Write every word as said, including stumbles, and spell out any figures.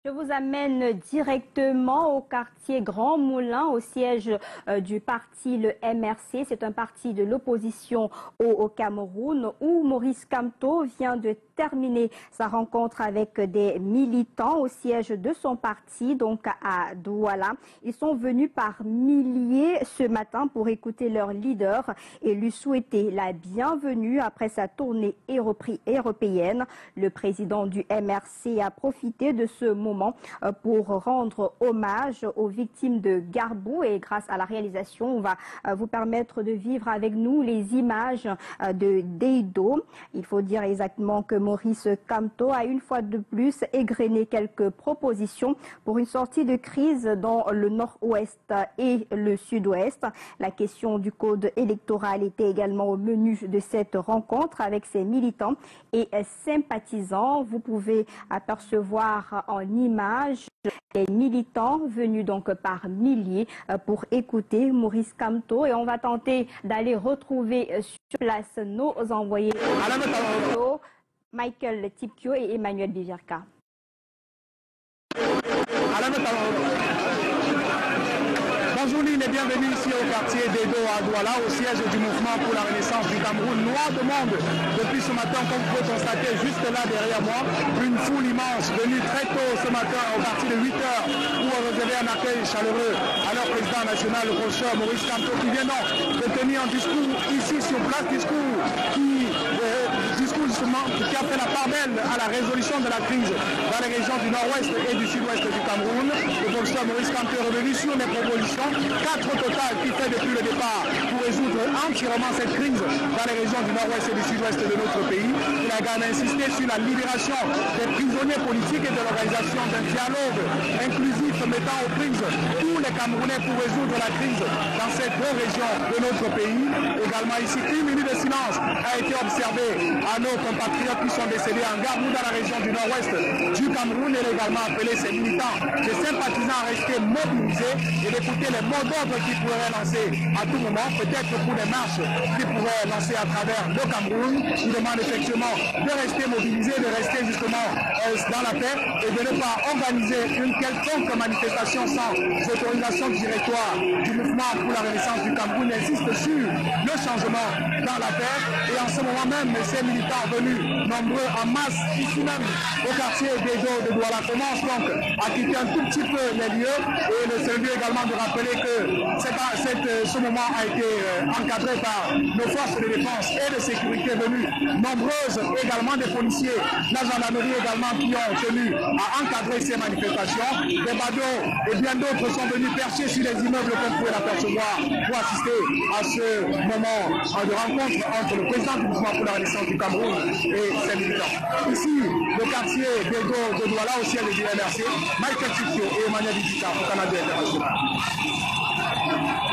Je vous amène directement au quartier Grand Moulin, au siège euh, du parti, le M R C. C'est un parti de l'opposition au, au Cameroun, où Maurice Kamto vient de terminer sa rencontre avec des militants au siège de son parti, donc à Douala. Ils sont venus par milliers ce matin pour écouter leur leader et lui souhaiter la bienvenue après sa tournée européenne. Le président du M R C a profité de ce moment pour rendre hommage aux victimes de Garbou, et grâce à la réalisation, on va vous permettre de vivre avec nous les images de Deido. Il faut dire exactement que Maurice Kamto a une fois de plus égrené quelques propositions pour une sortie de crise dans le nord-ouest et le sud-ouest. La question du code électoral était également au menu de cette rencontre avec ses militants et sympathisants. Vous pouvez apercevoir en images les militants venus donc par milliers pour écouter Maurice Kamto, et on va tenter d'aller retrouver sur place nos envoyés Michael Tipkio et Emmanuel Bivirka. Bonjour Lille et bienvenue ici au quartier d'Edo à Douala, au siège du mouvement pour la renaissance du Cameroun. Noir de monde depuis ce matin, comme vous pouvez constater juste là derrière moi, une foule immense venue très tôt ce matin au partir de huit heures pour réserver un accueil chaleureux à leur président national, le professeur Maurice Kamto, qui vient donc de tenir un discours ici sur place, discours qui, euh, discours justement, qui a fait la part belle à la résolution de la crise dans les régions du nord-ouest et du sud-ouest du Cameroun. Le professeur Maurice Kamto est revenu sur les propositions, quatre au total, qui fait depuis le départ pour résoudre entièrement cette crise dans les régions du nord-ouest et du sud-ouest de notre pays. Il a également insisté sur la libération des prisonniers politiques et de l'organisation d'un dialogue inclusif mettant aux prises tous les Camerounais pour résoudre la crise dans cette deux régions de notre pays. Également ici, une minute de silence a été observée à nos compatriotes qui sont décédés en Garbou dans la région du nord-ouest du Cameroun. Il a également appelé ses militants, ses sympathisants à rester mobilisés et d'écouter les mots d'ordre qui pourraient lancer à tout moment, peut-être pour des marches qui pourraient lancer à travers le Cameroun. Il demande effectivement de rester mobilisés, de rester justement euh, dans la paix et de ne pas organiser une quelconque manifestation sans autorisation directoire du mouvement pour la renaissance du Cameroun. Il insiste sur le changement dans la paix, et en ce moment même, ces militants venus nombreux en masse ici même au quartier d'Edo de Douala commencent donc à quitter un tout petit peu les lieux, et le seul lieu également de rappeler que cette, cette, ce moment a été euh, encadré par nos forces de défense et de sécurité venues nombreuses, également des policiers, la gendarmerie également, qui ont tenu à encadrer ces manifestations. Des badauds et bien d'autres sont venus percher sur les immeubles, comme vous pouvez l'apercevoir, pour assister à ce moment de rencontre entre le président du mouvement pour la renaissance du Cameroun et ses militants. Ici, le quartier d'Edo de Douala, au siège du M R C, Michael Tipkio et Emmanuel Bivirka pour Canada International.